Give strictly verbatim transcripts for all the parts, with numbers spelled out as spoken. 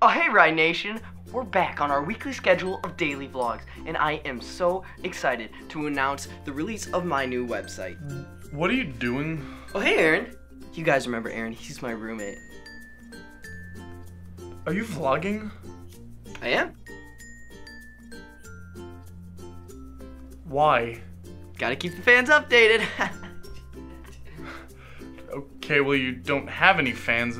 Oh, hey, Ryan Nation. We're back on our weekly schedule of daily vlogs, and I am so excited to announce the release of my new website. What are you doing? Oh, hey, Aaron. You guys remember Aaron? He's my roommate. Are you vlogging? I am. Why? Gotta keep the fans updated. Okay, well, you don't have any fans.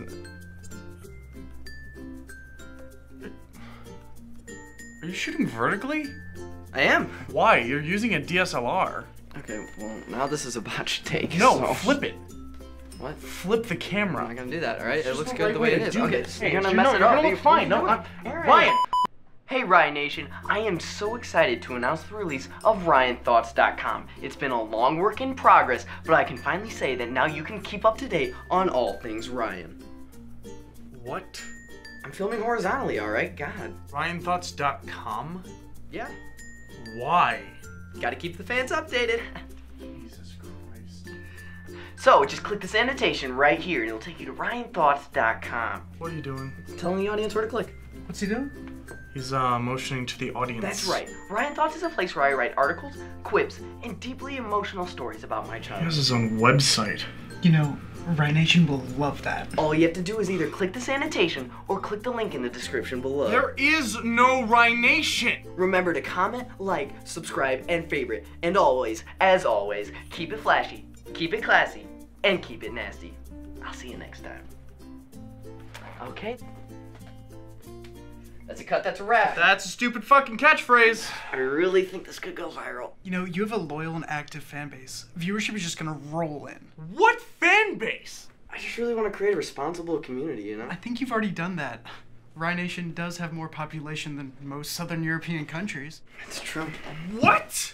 Are you shooting vertically? I am. Why? You're using a D S L R. Okay, well, now this is about to take. No, so. flip it. What? Flip the camera. I'm not gonna do that, alright? It Just looks the good right the way way it to is. do Okay, this. you're Hey, gonna you're mess not- it you're up. gonna look fine. No, I'm, I'm- Ryan! Hey, Ryan Nation. I am so excited to announce the release of Ryanthoughts dot com. It's been a long work in progress, but I can finally say that now you can keep up to date on all things Ryan. What? I'm filming horizontally, alright? God. Ryanthoughts dot com? Yeah. Why? Gotta keep the fans updated. Jesus Christ. So, just click this annotation right here and it'll take you to Ryanthoughts dot com. What are you doing? Telling the audience where to click. What's he doing? He's uh, motioning to the audience. That's right. Ryan Thoughts is a place where I write articles, quips, and deeply emotional stories about my He childhood. has his own website. You know, Ryan Nation will love that. All you have to do is either click this annotation or click the link in the description below. There is no Ryanation! Remember to comment, like, subscribe, and favorite. And always, as always, keep it flashy, keep it classy, and keep it nasty. I'll see you next time. Okay? That's a cut, that's a wrap. That's a stupid fucking catchphrase. I really think this could go viral. You know, you have a loyal and active fan base. Viewership is just gonna roll in. What fan base? I just really want to create a responsible community, you know? I think you've already done that. Ryan Nation does have more population than most Southern European countries. It's true. What?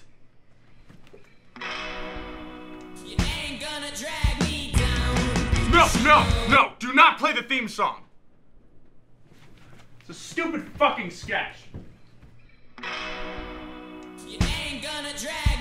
You ain't gonna drag me down. No, no, no! Do not play the theme song! It's a stupid fucking sketch. You ain't gonna drag